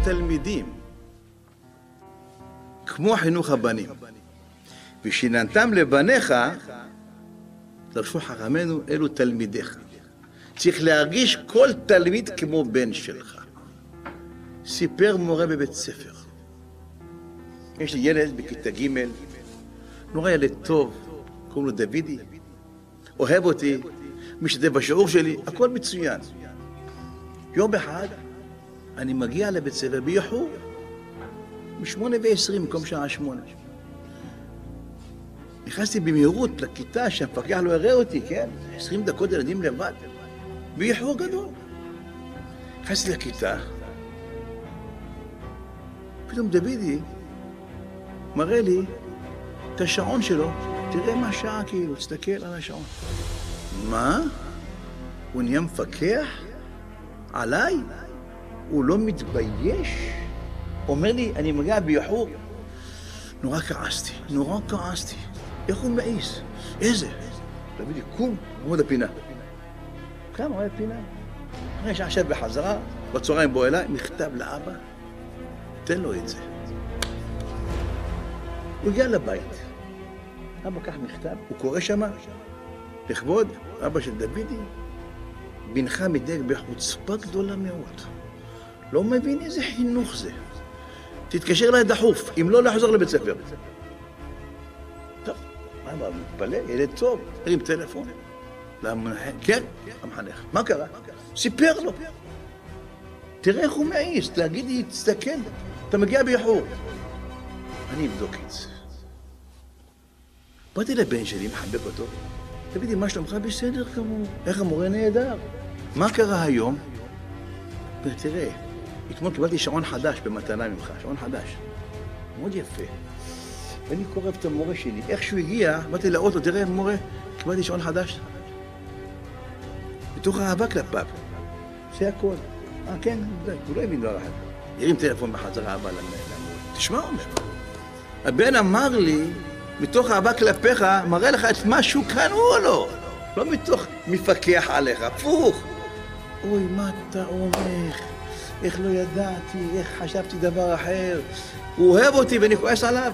תלמידים, כמו חינוך הבנים. ושיננתם לבניך, דרשו חכמינו, אלו תלמידיך. צריך להרגיש כל תלמיד כמו בן שלך. סיפר מורה בבית ספר. יש לי ילד בכיתה ג', נורא ילד טוב, קוראים לו דוידי, אוהב אותי, משתתף בשיעור שלי, הכל מצוין. יום אחד אני מגיע לבית ספר באיחור, מ8:20 במקום שעה 8. נכנסתי במהירות לכיתה שהמפקח לא הראה אותי, כן? 20 דקות ילדים לבד, באיחור גדול. נכנסתי לכיתה, פתאום דוידי מראה לי את השעון שלו, תראה מה השעה כאילו, תסתכל על השעון. מה? הוא נהיה מפקח? עליי? הוא לא מתבייש? אומר לי, אני מגיע באיחור. נורא כעסתי. איך הוא מעיס? איזה? דוידי, קום, עמוד הפינה. קם, עמוד הפינה. אחרי שעכשיו בחזרה, בצהריים בוא אליי, מכתב לאבא, תן לו את זה. הוא הגיע לבית. אבא קח מכתב, הוא קורא שמה, לכבוד אבא של דוידי, בנך מדאג בחוצפה גדולה מאוד. לא מבין איזה חינוך זה. תתקשר אליי דחוף, אם לא לחזור לבית ספר. טוב, אבא מתפלא, ילד טוב, הרים טלפון. למנהל, כן, המחנך. מה קרה? סיפר לו. תראה איך הוא מעיס, תגיד לי, תסתכל, אתה מגיע באיחור. אני אבדוק את זה. באתי לבן שלי, מחבק אותו. תגידי, מה שלומך? בסדר כמוהו. איך המורה נהדר? מה קרה היום? תראה, אתמול קיבלתי שעון חדש במתנה ממך, שעון חדש. מאוד יפה. ואני קורא את המורה שלי. איך שהוא הגיע, באתי לאוטו, תראה, מורה, קיבלתי שעון חדש. בתוך אהבה כלפיו. זה הכל. כן, הוא לא הבין דבר אחד. ירים טלפון בחזרה הבא למורה. תשמע, אומר. הבן אמר לי, מתוך אהבה כלפיך, מראה לך את משהו כאן או לא. לא מתוך מפקח עליך, הפוך. אוי, מה אתה אומר? איך לא ידעתי, איך חשבתי דבר אחר. הוא אוהב אותי ואני כועס עליו.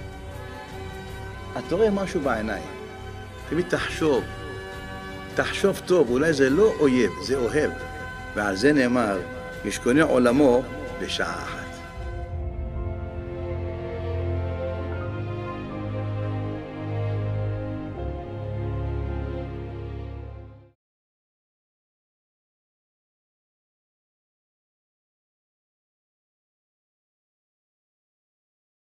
אתה רואה משהו בעיניים. תמיד תחשוב טוב, אולי זה לא אויב, זה אוהב. ועל זה נאמר, ישכונה עולמו בשעה אחת.